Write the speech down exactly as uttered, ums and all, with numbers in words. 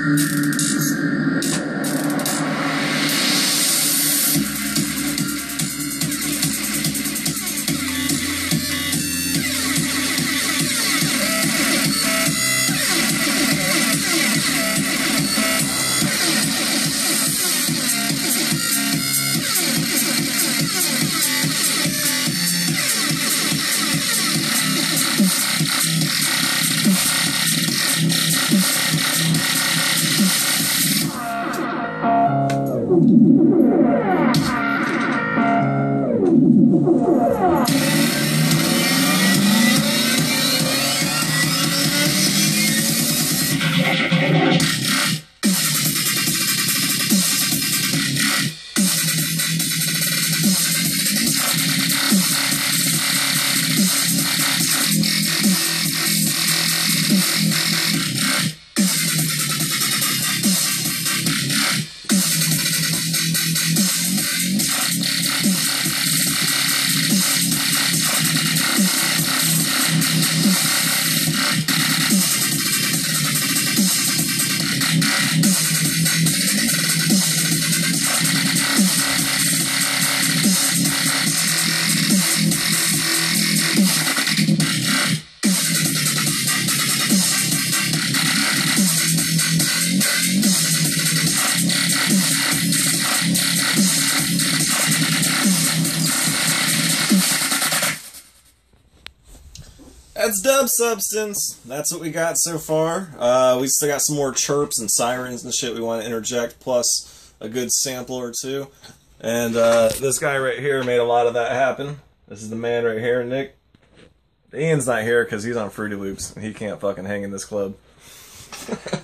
That's Dub Substance. That's what we got so far. Uh, we still got some more chirps and sirens and shit we want to interject, plus a good sample or two. And uh, this guy right here made a lot of that happen. This is the man right here, Nick. Ian's not here because he's on Fruity Loops and he can't fucking hang in this club.